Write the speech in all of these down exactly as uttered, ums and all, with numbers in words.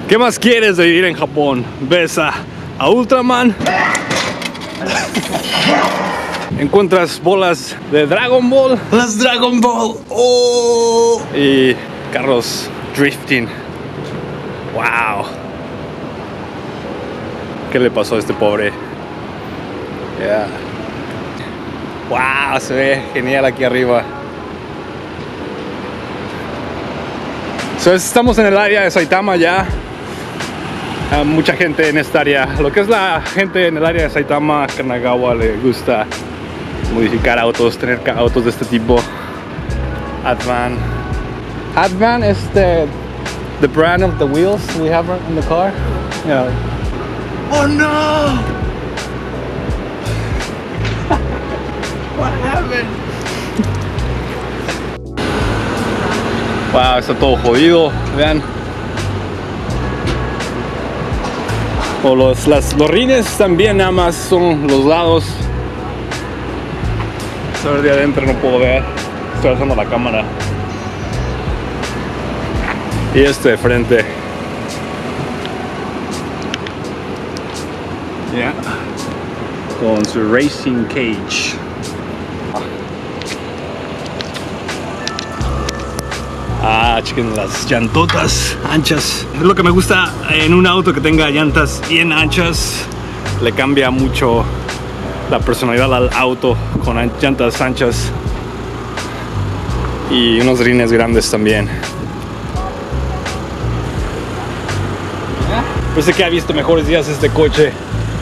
¿Qué más quieres de vivir en Japón? Ves a, a Ultraman, encuentras bolas de Dragon Ball, Las Dragon Ball. Oh. y carros drifting. Wow. ¿Qué le pasó a este pobre? Yeah. Wow, se ve genial aquí arriba. So, estamos en el área de Saitama ya. Uh, mucha gente en esta área. Lo que es la gente en el área de Saitama, Kanagawa, le gusta modificar autos, tener autos de este tipo. Advan. Advan is the, the brand of the wheels we have in the car. Yeah. Oh no! What happened? Wow, está todo jodido, vean. O los, las, los rines también nada más son los lados. A ver, de adentro no puedo ver. Estoy alzando la cámara. Y este de frente. Ya. Yeah. Con su Racing Cage. Ah, chequen las llantotas anchas. Es lo que me gusta en un auto, que tenga llantas bien anchas. Le cambia mucho la personalidad al auto con llantas anchas. Y unos rines grandes también. Parece que ha visto mejores días este coche.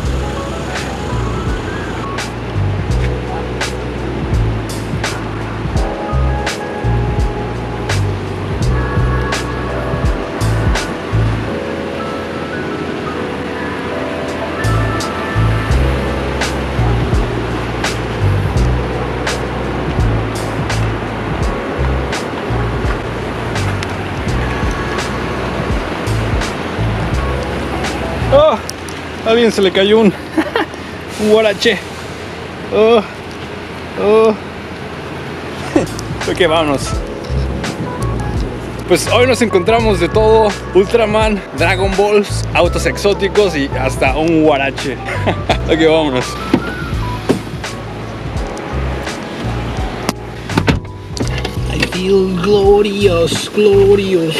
Oh, a alguien se le cayó un, un guarache. Oh, oh. Ok, vámonos. Pues hoy nos encontramos de todo: Ultraman, Dragon Balls, autos exóticos y hasta un guarache. Ok, vámonos. I feel glorious, glorious.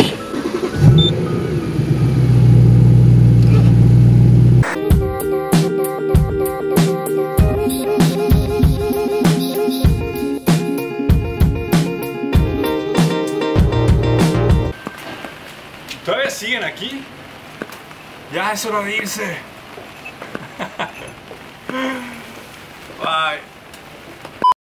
¿Todavía siguen aquí? Ya es hora de irse. Bye.